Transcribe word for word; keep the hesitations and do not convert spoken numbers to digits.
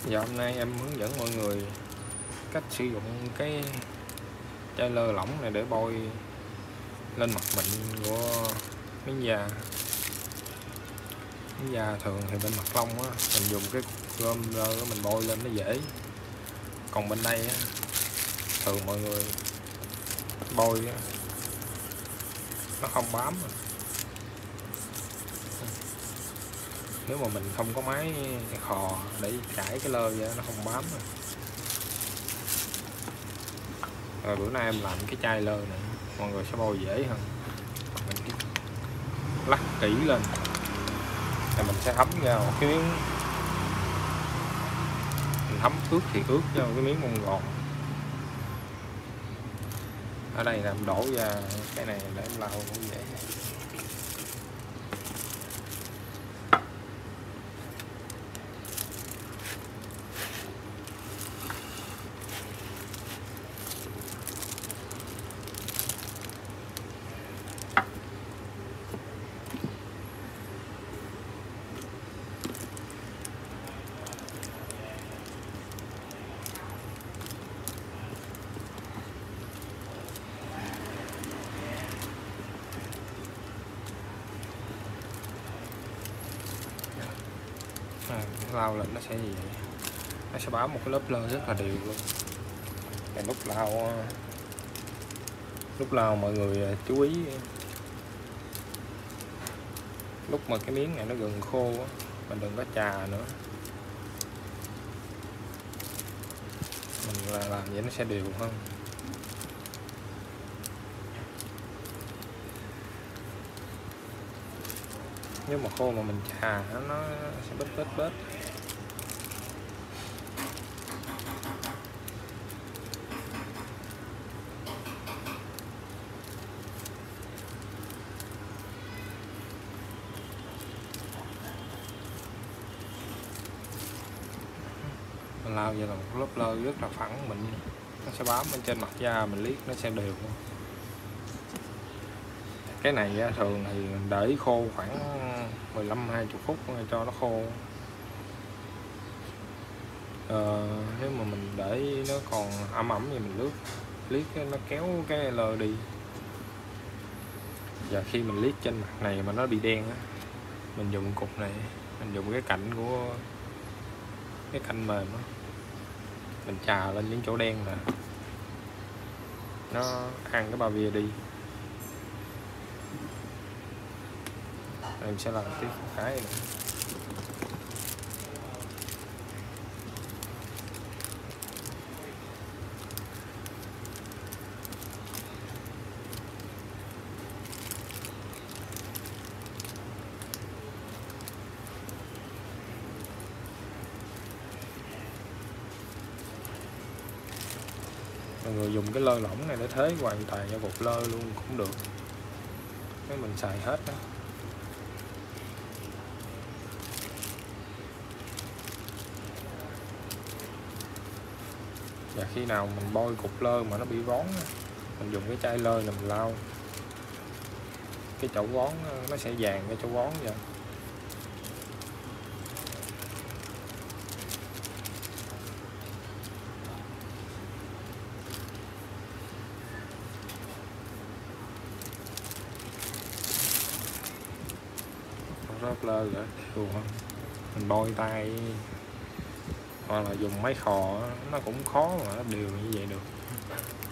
Giờ hôm nay em hướng dẫn mọi người cách sử dụng cái chai lơ lỏng này để bôi lên mặt bệnh của miếng da. Miếng da thường thì bên mặt lông á, mình dùng cái gôm lơ mình bôi lên nó dễ. Còn bên đây á, thường mọi người bôi á, nó không bám. Nếu mà mình không có máy khò để chải cái lơ ra nó không bám. Rồi bữa nay em làm cái chai lơ này mọi người sẽ bôi dễ hơn. Mình lắc kỹ lên rồi mình sẽ thấm ra một cái miếng, mình thấm ướt thì ướt cho cái miếng bông gòn. Ở đây là em đổ ra cái này để em lau cũng dễ. À, lau lên nó sẽ gì vậy? Nó sẽ bám một cái lớp lơ rất là đều luôn. Và lúc lau lúc lau mọi người chú ý, lúc mà cái miếng này nó gần khô mình đừng có chà nữa, mình là làm vậy nó sẽ đều hơn. Nếu mà khô mà mình chà nó sẽ bết bết bết. Mình lau vậy là một lớp lơ rất là phẳng mịn, nó sẽ bám bên trên mặt da, mình liếc nó sẽ đều luôn. Cái này thường thì mình để khô khoảng mười lăm hai mươi phút cho nó khô. Ờ, nếu mà mình để nó còn ẩm ẩm thì mình lướt liếc nó kéo cái lơ đi. Và khi mình liếc trên mặt này mà nó bị đen á, mình dùng cục này, mình dùng cái cạnh của cái cạnh mềm á, mình chà lên những chỗ đen nè, nó ăn cái bao bia đi. Em sẽ làm tiếp một cái nữa. Mọi người dùng cái lơ lỏng này để thế hoàn toàn cho bột lơ luôn cũng được, nếu mình xài hết đó. Và khi nào mình bôi cục lơ mà nó bị vón, mình dùng cái chai lơ này mình lau cái chỗ vón, nó sẽ vàng cái chỗ vón vậy. Rớt lơ rồi đều hơn. Mình bôi tay hoặc là dùng máy khò nó cũng khó mà nó đều như vậy được.